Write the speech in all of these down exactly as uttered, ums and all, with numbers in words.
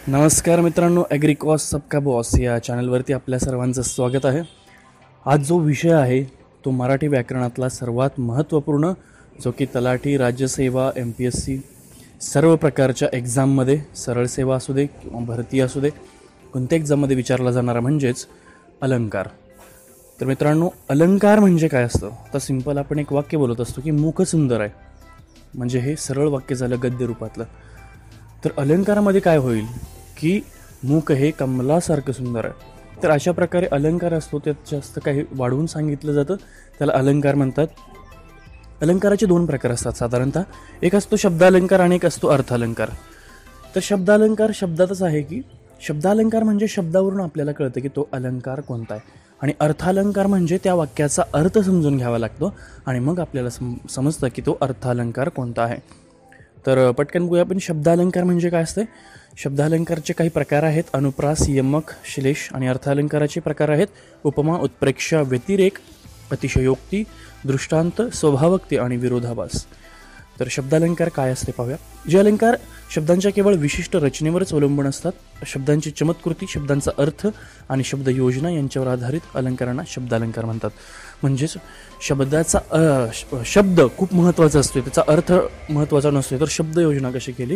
नमस्कार मित्रांनो, ॲग्रिकॉस सबका बॉस या चॅनलवरती आपल्या सर्वांचं स्वागत आहे. आज जो विषय आहे तो मराठी व्याकरणातला सर्वात महत्त्वपूर्ण, जो की तलाठी, राज्यसेवा, एम पी एस सी सर्व प्रकारच्या एक्झाममध्ये, सरळ सेवा असू दे किंवा भरती असू दे, कोणत्या एक्झाममध्ये विचारला जाणारा म्हणजेच अलंकार. तर मित्रांनो, अलंकार म्हणजे काय असतं? तर सिंपल आपण एक वाक्य बोलत असतो की मुख सुंदर आहे, म्हणजे हे सरळ वाक्य झालं गद्य रूपातलं. तर अलंकारामध्ये काय होईल की मुख हे कमलासारखं सुंदर आहे. तर अशा प्रकारे अलंकार असतो, त्यात जास्त काही वाढवून सांगितलं जातं, त्याला अलंकार म्हणतात. अलंकाराचे दोन प्रकार असतात साधारणतः. एक असतो शब्दालंकार आणि एक असतो अर्थालंकार. तर शब्दालंकार शब्दातच आहे की शब्दालंकार म्हणजे शब्दावरून आपल्याला कळतं की तो अलंकार कोणता आहे, आणि अर्थालंकार म्हणजे त्या वाक्याचा अर्थ समजून घ्यावा लागतो आणि मग आपल्याला सम समजतं की तो अर्थालंकार कोणता आहे. तर पटकन बघूया आपण शब्दालंकार म्हणजे काय असते. शब्दालंकारचे काही प्रकार आहेत: अनुप्रास, यमक, श्लेष. आणि अर्थालंकाराचे प्रकार आहेत उपमा, उत्प्रेक्षा, व्यतिरेक, अतिशयोक्ती, दृष्टांत, स्वभावक्ती आणि विरोधाभास. तर शब्दालंकार काय असते पाहूया. जे अलंकार शब्दांच्या केवळ विशिष्ट रचनेवरच अवलंबून असतात, शब्दांची चमत्कृती, शब्दांचा अर्थ आणि शब्द योजना यांच्यावर आधारित अलंकारांना शब्दालंकार म्हणतात. म्हणजेच शब्दाचा शब्द खूप महत्त्वाचा असतो, त्याचा अर्थ महत्त्वाचा नसतो, तर शब्द योजना कशी केली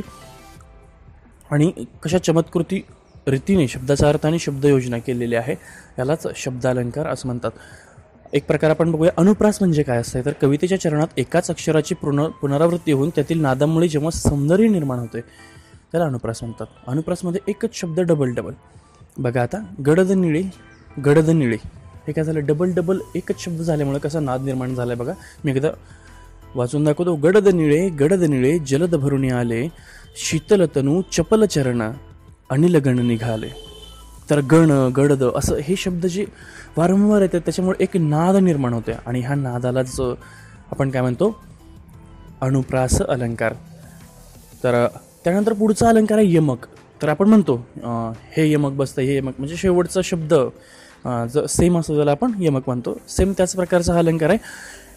आणि कशा चमत्कृती रीतीने शब्दाचा अर्थ आणि शब्द योजना केलेली आहे, यालाच शब्दालंकार असं म्हणतात. एक प्रकार आपण बघूया. अनुप्रास म्हणजे काय असतं? तर कवितेच्या चरणात एकाच अक्षराची पुनर पुनरावृत्ती होऊन त्यातील नादामुळे जेव्हा सौंदर्य निर्माण होते त्याला अनुप्रास म्हणतात. अनुप्रासमध्ये एकच शब्द डबल डबल. बघा आता, गडद निळे, गडद निळे, हे काय झालं? डबल डबल एकच शब्द झाल्यामुळे कसा नाद निर्माण झाला आहे बघा. मी एकदा वाचून दाखवतो. गडद निळे, गडद निळे, जलद भरून आले, शीतल तनू, चपल चरण, अनिल गण निघाले. तर गण, गडद असं हे शब्द जे वारंवार येतात त्याच्यामुळे एक नाद निर्माण होते, आणि ह्या नादालाच आपण काय म्हणतो? अनुप्रास अलंकार. तर त्यानंतर पुढचा अलंकार आहे यमक. तर आपण म्हणतो हे यमक बसतं, हे यमक म्हणजे शेवटचा शब्द ज सेम असतो त्याला आपण यमक म्हणतो. सेम त्याच प्रकारचा हा अलंकार आहे.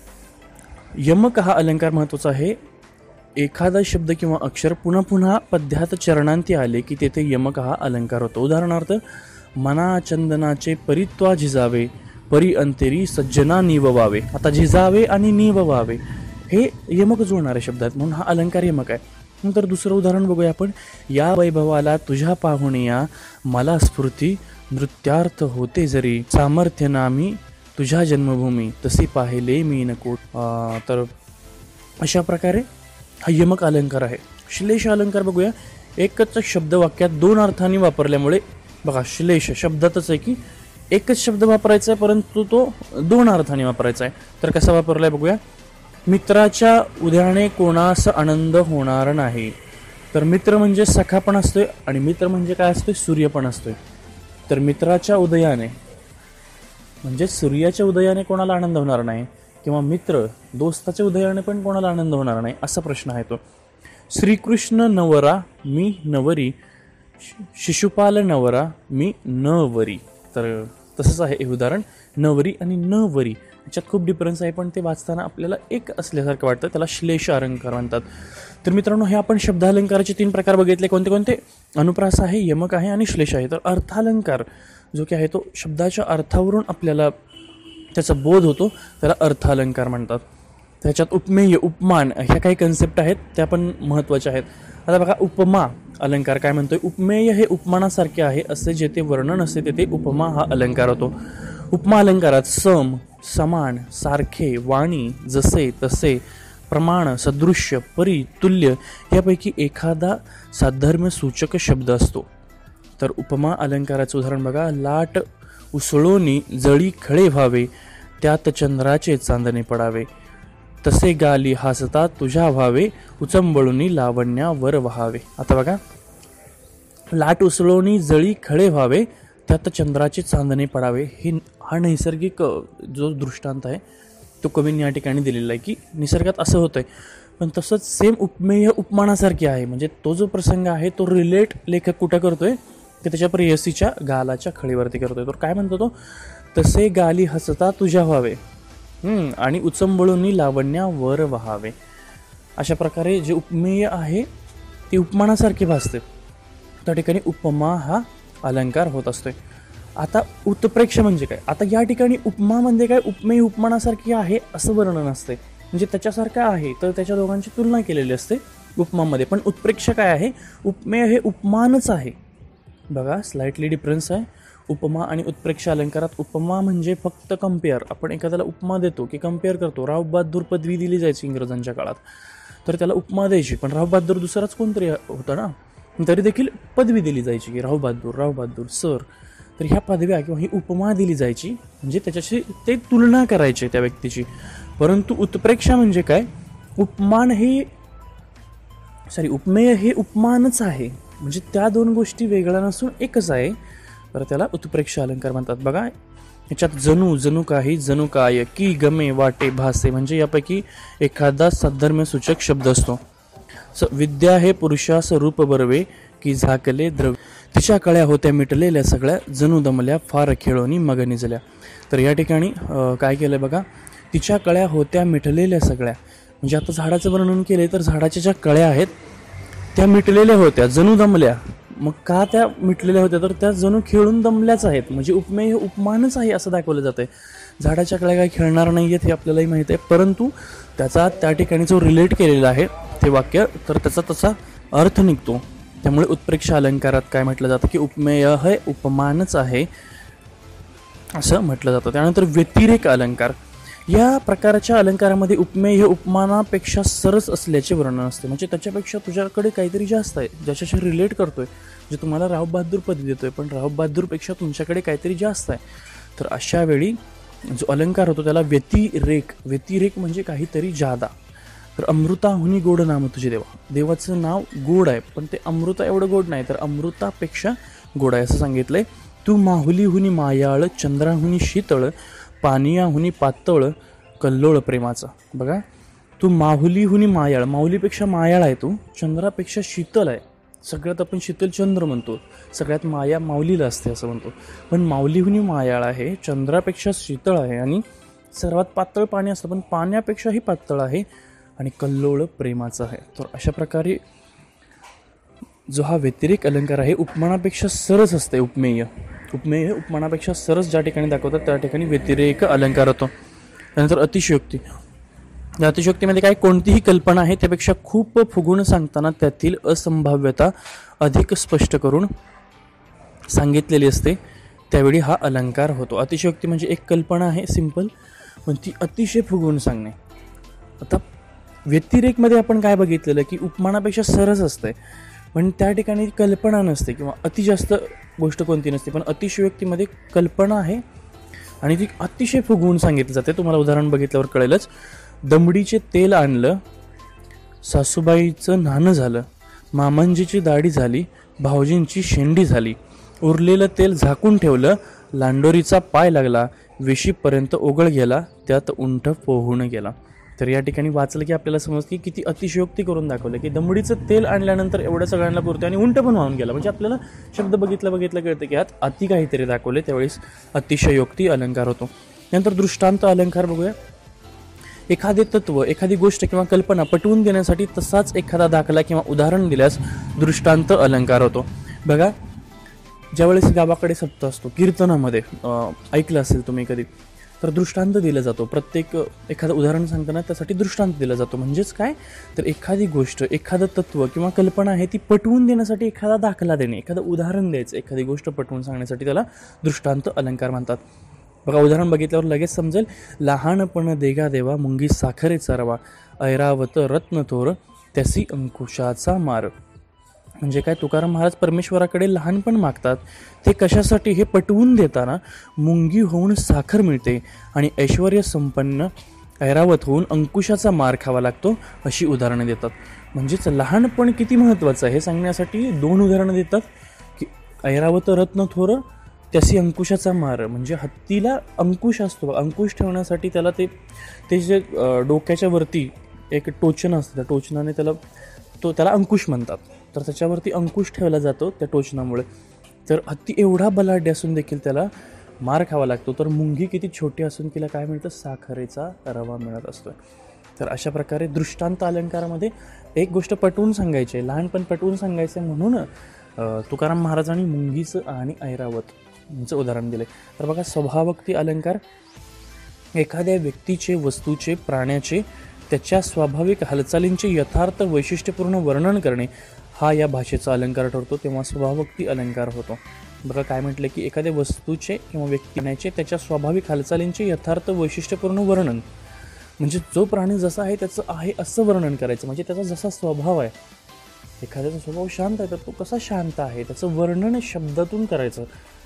यमक हा अलंकार महत्त्वाचा आहे. एखादा शब्द किंवा अक्षर पुन्हा पुन्हा पद्यात चरणांती आले की तेथे यमक हा अलंकार होतो. उदाहरणार्थ, मना चंदनाचे परित्वा झिजावे, परी अंतेरी सज्जना निववावे. आता झिजावे आणि निववावे हे यमक जुळणारे शब्द आहेत, म्हणून हा अलंकार यमक आहे. नंतर दुसरं उदाहरण बघूया आपण. या वैभवाला तुझ्या पाहुणिया, मला स्फूर्ती नृत्यार्थ होते जरी, सामर्थ्य नामी तुझ्या जन्मभूमी, तसे पाहिले मी नकोट. तर अशा प्रकारे हा यमक अलंकार आहे. श्लेष अलंकार बघूया. एकच शब्द वाक्यात दोन अर्थांनी वापरल्यामुळे, बघा श्लेष शब्दातच आहे की एकच शब्द वापरायचा आहे परंतु तो दोन अर्थांनी वापरायचा आहे. तर कसा वापरला आहे बघूया. मित्राच्या उद्याने कोणास आनंद होणार नाही. तर मित्र म्हणजे सखा पण असतोय, आणि मित्र म्हणजे काय असतोय? सूर्य पण असतोय. तर मित्राच्या उदयाने म्हणजे सूर्याच्या उदयाने कोणाला आनंद होणार नाही, किंवा मित्र दोस्ताच्या उदयाने पण कोणाला आनंद होणार नाही, असा प्रश्न आहे तो. श्रीकृष्ण नवरा मी नवरी, शिशुपाल नवरा मी नवरी. तर तसंच आहे हे उदाहरण. नवरी आणि नवरी याच्यात खूप डिफरन्स आहे, पण ते वाचताना आपल्याला एक असल्यासारखं वाटतं, त्याला श्लेष अलंकार म्हणतात. तर मित्रांनो, हे आपण शब्दालंकाराचे तीन प्रकार बघितले. कोणते कोणते? अनुप्रास आहे, यमक आहे आणि श्लेष आहे. तर अर्थालंकार जो की आहे तो शब्दाच्या अर्थावरून आपल्याला त्याचा बोध होतो, त्याला अर्थालंकार म्हणतात. त्याच्यात उपमेय, उपमान ह्या काही कन्सेप्ट आहेत, त्या पण महत्त्वाच्या आहेत. आता बघा, उपमा अलंकार काय म्हणतोय? उपमेय हे उपमानासारखे आहे असे जेथे वर्णन असते तेथे उपमा हा अलंकार होतो. उपमा अलंकारात सम, समान, सारखे, वाणी, जसे, तसे, प्रमाण, सदृश्य, परी, तुल्य यापैकी एखादा साधर्म्य सूचक शब्द असतो. तर उपमा अलंकाराचं उदाहरण बघा. लाट उसळोनी जळी खळे व्हावे, त्यात चंद्राचे चांदणे पडावे, तसे गाली हसता तुझ्या व्हावे, उचंबळुनी लावण्यावर व्हावे. आता बघा, लाट उसळोनी जळी खळे व्हावे, त्यात चंद्राचे चांदणे पडावे, ही हा नैसर्गिक जो दृष्टांत आहे तो कवींनी या ठिकाणी दिलेला आहे की निसर्गात असं होतंय. पण तसंच सेम उपमेय उपमानासारखी आहे, म्हणजे तो जो प्रसंग आहे तो रिलेट लेखक कुठं करतोय की त्याच्या प्रेयसीच्या गालाच्या खळीवरती करतोय. तर काय म्हणतो तो? तसे गाली हसता तुझ्या व्हावे आणि उचंबळुनी लावण्यावर व्हावे. अशा प्रकारे जे उपमेय आहे ते उपमानासारखे भासते. त्या ठिकाणी उपमा हा अलंकार होत असतोय. आता उत्प्रेक्ष म्हणजे काय? आता या ठिकाणी उपमा म्हणजे काय? उपमेय उपमानासारखी आहे असं वर्णन असते, म्हणजे त्याच्यासारखं आहे तर त्याच्या दोघांची तुलना केलेली असते उपमामध्ये. पण उत्प्रेक्ष काय आहे? उपमेय हे उपमानच आहे. बघा स्लाइटली डिफरन्स आहे उपमा आणि उत्प्रेक्ष अलंकारात. उपमा म्हणजे फक्त कम्पेअर, आपण एखाद्याला उपमा देतो की कम्पेअर करतो. राव बहादूर पदवी दिली जायची इंग्रजांच्या काळात, तर त्याला उपमा द्यायची, पण राव बहादूर दुसराच कोणतरी होता ना, तरी देखील पदवी दिली जायची की राव बहादूर, राव बहादूर सर. तर ह्या पदव्या किंवा ही उपमा दिली जायची, म्हणजे त्याच्याशी ते तुलना करायचे त्या व्यक्तीची. परंतु उत्प्रेक्षा म्हणजे काय? उपमान हे सॉरी उपमेय हे उपमानच आहे, म्हणजे त्या दोन गोष्टी वेगळ्या नसून एकच आहे, तर त्याला उत्प्रेक्ष अलंकार म्हणतात. बघा याच्यात जणू, जणू काही, जणू काय, की, गमे, वाटे, भासे म्हणजे यापैकी एखादा साधर्म्य सूचक शब्द असतो. स विद्या हे पुरुषास रूप बरवे, की झाकले द्रव्य, तिच्या कळ्या होत्या मिटलेल्या सगळ्या, जणू दमल्या फार खेळोनी मग निजल्या. तर या ठिकाणी काय केलं बघा, तिच्या कळ्या होत्या मिटलेल्या सगळ्या, म्हणजे आता झाडाचं वर्णन केले तर झाडाच्या ज्या कळ्या आहेत त्या मिटलेल्या होत्या, जणू दमल्या. मग का त्या मिटलेल्या होत्या? तर त्या जणू खेळून दमल्याच आहेत, म्हणजे उपमेय हे उपमानच आहे असं दाखवलं जातं आहे. झाडाच्या कळ्या काही खेळणार नाही आहेत हे आपल्यालाही माहीत आहे, परंतु त्याचा त्या ठिकाणी जो रिलेट केलेला आहे ते वाक्य, तर त्याचा तसा अर्थ निघतो. त्यामुळे उत्प्रेक्ष अलंकारात काय म्हटलं जातं की उपमेय हे उपमानच आहे असं म्हटलं जातं. त्यानंतर व्यतिरेक अलंकार. या प्रकारच्या अलंकारामध्ये उपमेय हे उपमानापेक्षा सरस असल्याचे वर्णन असते, म्हणजे त्याच्यापेक्षा तुझ्याकडे काहीतरी जास्त आहे, ज्याच्याशी रिलेट करतोय. म्हणजे तुम्हाला राव बहादूर पदवी देतोय, पण राव बहादूरपेक्षा तुमच्याकडे काहीतरी जास्त आहे. तर अशा वेळी जो अलंकार होतो त्याला व्यतिरेक. व्यतिरेक म्हणजे काहीतरी जादा. तर अमृताहुनी गोड नाम तुझे देवा. देवाचं नाव गोड आहे, पण ते अमृता एवढं गोड नाही, तर अमृतापेक्षा गोड आहे असं सांगितलंय. तू माहुलीहुनी मायाळ, चंद्राहुनी शीतळ, पानियाहुनी पातळ, कल्लोळ प्रेमाचा. बघा तू माहुलीहुनी मायाळ, माऊलीपेक्षा मायाळ आहे तू, चंद्रापेक्षा शीतल आहे. सगळ्यात आपण शीतल चंद्र म्हणतो, सगळ्यात माया माऊलीला असते असं म्हणतो, पण माऊलीहुनी मायाळ आहे, चंद्रापेक्षा शीतळ आहे, आणि सर्वात पातळ पाणी असतं पण पाण्यापेक्षाही पातळ आहे, आणि कल्लोळ प्रेमाचा आहे. तर अशा प्रकारे जो हा व्यतिरेक अलंकार आहे उपमानापेक्षा सरस असते. उपमेय उपमेय उपमानापेक्षा सरस ज्या ठिकाणी दाखवतात त्या ठिकाणी व्यतिरेक अलंकार होतो. त्यानंतर अतिशयोक्ती. या अतिशयोक्तीमध्ये काय? कोणतीही कल्पना आहे त्यापेक्षा खूप फुगून सांगताना त्यातील असंभाव्यता अधिक स्पष्ट करून सांगितलेली असते, त्यावेळी हा अलंकार होतो. अतिशयोक्ती म्हणजे एक कल्पना आहे सिंपल, पण ती अतिशय फुगवून सांगणे. आता व्यतिरेकमध्ये आपण काय बघितलेलं की उपमानापेक्षा सरस असते, पण त्या ठिकाणी कल्पना नसते किंवा अति जास्त गोष्ट कोणती नसते, पण अतिशयोक्तीमध्ये कल्पना आहे आणि ती अतिशय फुगवून सांगितली जाते. तुम्हाला उदाहरण बघितल्यावर कळेलच. दमडीचे तेल आणलं, सासूबाईचं नाणं झालं, मामांजीची दाढी झाली, भाऊजींची शेंडी झाली, उरलेलं तेल झाकून ठेवलं, लांडोरीचा पाय लागला, वेशीपर्यंत ओघळ गेला, त्यात उंठ पोहून गेला. तर या ठिकाणी वाचलं की आपल्याला समजतं की किती अतिशयोक्ती करून दाखवलं की दमडीचं तेल आणल्यानंतर एवढं सगळ्यांना पुरतं आणि उंट पण वाहून गेला, म्हणजे आपल्याला शब्द बघितलं बघितलं कळतं की यात अति काहीतरी दाखवले, त्यावेळेस अतिशयोक्ती अलंकार होतो. नंतर दृष्टांत अलंकार बघूया. एखादे तत्व, एखादी गोष्ट किंवा कल्पना पटवून देण्यासाठी तसाच एखादा दाखला किंवा उदाहरण दिल्यास दृष्टांत अलंकार होतो. बघा ज्यावेळेस गावाकडे सप्त असतो कीर्तनामध्ये ऐकलं असेल तुम्ही कधी, तर दृष्टांत दिला जातो. प्रत्येक एखादं उदाहरण सांगताना त्यासाठी दृष्टांत दिला जातो. म्हणजेच काय? तर एखादी गोष्ट, एखादं तत्व किंवा कल्पना आहे ती पटवून देण्यासाठी एखादा दाखला देणे, एखादं उदाहरण द्यायचं, एखादी गोष्ट पटवून सांगण्यासाठी त्याला दृष्टांत अलंकार म्हणतात. बघा उदाहरण बघितल्यावर लगेच समजेल. लहानपण देगा देवा, मुंगी साखरेचा रवा, ऐरावत रत्न थोर, त्यासी अंकुशाचा मार. म्हणजे काय? तुकाराम महाराज परमेश्वराकडे लहानपण मागतात, ते कशासाठी? हे पटवून देताना मुंगी होऊन साखर मिळते आणि ऐश्वर्य संपन्न ऐरावत होऊन अंकुशाचा मार खावा लागतो, अशी उदाहरणं देतात. म्हणजेच लहानपण किती महत्त्वाचं आहे हे सांगण्यासाठी दोन उदाहरणं देतात की ऐरावत रत्न थोर, त्यासी अंकुशाचा मार. म्हणजे हत्तीला अंकुश असतो, अंकुश ठेवण्यासाठी त्याला ते ते जे डोक्याच्या वरती एक टोचन असतं, त्या टोचनाने त्याला तो त्याला अंकुश म्हणतात. तर त्याच्यावरती अंकुश ठेवला जातो त्या टोचनामुळे. तर हत्ती एवढा बलाढ्य असून देखील त्याला मार खावा लागतो. तर मुंगी किती छोटी असून तिला काय मिळतं? साखरेचा रवा मिळत असतो. तर अशा प्रकारे दृष्टांत अलंकारामध्ये एक गोष्ट पटवून सांगायची आहे, लहानपण पटवून सांगायचं आहे, म्हणून तुकाराम महाराजांनी मुंगीचं आणि ऐरावत यांचं उदाहरण दिले. तर बघा, स्वभावोक्ती अलंकार एखाद्या व्यक्तीचे, वस्तूचे, प्राण्याचे, त्याच्या स्वाभाविक हालचालींचे यथार्थ वैशिष्ट्यपूर्ण वर्णन करणे हा या भाषेचा अलंकार ठरतो, तेव्हा स्वभावोक्ती अलंकार होतो. बघा काय म्हटलं की एखाद्या वस्तूचे किंवा व्यक्तीचे त्याच्या स्वाभाविक हालचालींचे यथार्थ वैशिष्ट्यपूर्ण वर्णन, म्हणजे जो प्राणी जसा आहे त्याचं आहे असं वर्णन करायचं, म्हणजे त्याचा जसा स्वभाव आहे. एखाद्याचा स्वभाव शांत आहे तर तो कसा शांत आहे त्याचं वर्णन शब्दातून करायचं.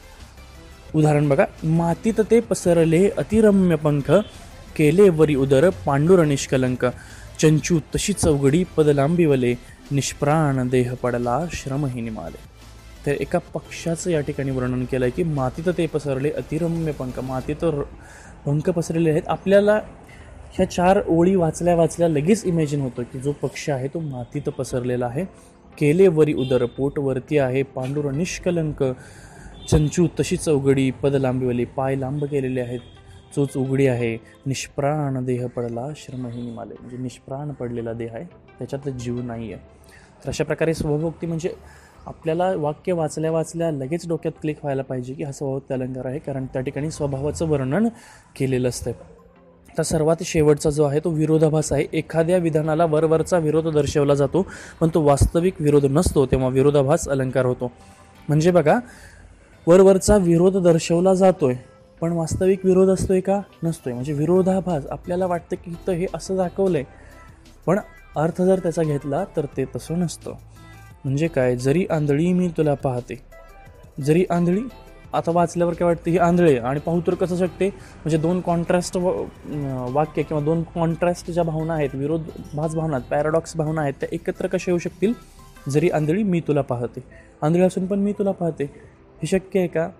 उदाहरण बघा, मातीत ते पसरले अतिरम्य पंख, केले वरी उदर पांडुर निष्कलंक, चंचू तशी चौघडी पदलांबिवले, निष्प्राण देह पडला श्रमही निमाले. तर एका पक्षाचं या ठिकाणी वर्णन केलं आहे की मातीत ते पसरले अतिरम्य पंख, मातीत पंख पसरलेले आहेत. आपल्याला ह्या चार ओळी वाचल्या वाचल्या लगेच इमॅजिन होतं की जो पक्ष आहे तो मातीत पसरलेला आहे. केले वरी उदर, पोट वरती आहे, पांडुर निष्कलंक, चंचू तशी चौघडी पद लांबीवली, पाय लांब केलेले आहेत, चोच उघडी आहे, निष्प्राण देह पडला श्रमही निमाले, म्हणजे निष्प्राण पडलेला देह आहे, त्याच्यात जीव नाही आहे. तर अशा प्रकारे स्वभावोक्ती म्हणजे आपल्याला वाक्य वाचल्या वाचल्या लगेच डोक्यात क्लिक व्हायला पाहिजे की हा स्वभावोक्ती अलंकार आहे, कारण त्या ठिकाणी स्वभावाचं वर्णन केलेलं असतं. तर सर्वात शेवटचा जो आहे तो विरोधाभास आहे. एखाद्या विधानाला वरवरचा विरोध दर्शवला जातो पण तो वास्तविक विरोध नसतो, तेव्हा विरोधाभास अलंकार होतो. म्हणजे बघा, वरवरचा विरोध दर्शवला जातोय पण वास्तविक विरोध असतोय का, नसतोय, म्हणजे विरोधाभास. आपल्याला वाटतं की इथं हे असं दाखवलंय पण अर्थ जर त्याचा घेतला तर ते तसं नसतं. म्हणजे काय, जरी आंधळी मी तुला पाहते, जरी आंधळी, आता वाचल्यावर काय वाटतं ही आंधळे आणि पाहू तर कसं शकते, म्हणजे दोन कॉन्ट्रास्ट वाक्य किंवा दोन कॉन्ट्रास्ट ज्या भावना आहेत, विरोधाभास भावना, पॅराडॉक्स भावना आहेत, त्या एकत्र कशा येऊ शकतील. जरी आंधळी मी तुला पाहते, आंधळी असून पण मी तुला पाहते, हे शक्य आहे का.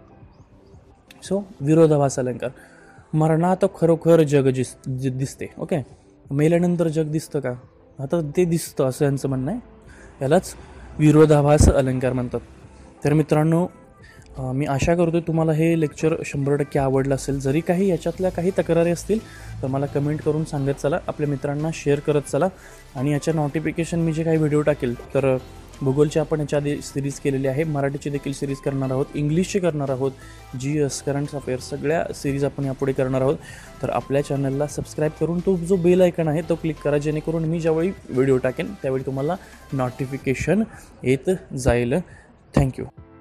सो विरोधाभास अलंकार. मरणात खरोखर जग जिस दिसते, ओके, मेल्यानंतर जग दिसतं का, आता ते दिसतं असं यांचं म्हणणं आहे, यालाच विरोधाभास अलंकार म्हणतात. तर मित्रांनो, मी आशा करतो तुम्हाला हे लेक्चर शंभर टक्के आवडलं असेल. जरी काही याच्यातल्या काही तक्रारी असतील तर मला कमेंट करून सांगत चला, आपल्या मित्रांना शेअर करत चला, आणि याच्या नोटिफिकेशन मी जे काही व्हिडिओ टाकेल, तर भूगोलची आपण याच्या आधी सिरीज केलेली आहे, मराठीची देखील सिरीज करणार आहोत, इंग्लिशची करणार आहोत, जी एस, करंट अफेअर्स, सगळ्या सिरीज आपण यापुढे करणार आहोत. तर आपल्या चॅनलला सबस्क्राईब करून तो जो बेल आयकन आहे तो क्लिक करा, जेणेकरून मी ज्यावेळी व्हिडिओ टाकेन त्यावेळी तुम्हाला नोटिफिकेशन येत जाईल. थँक्यू.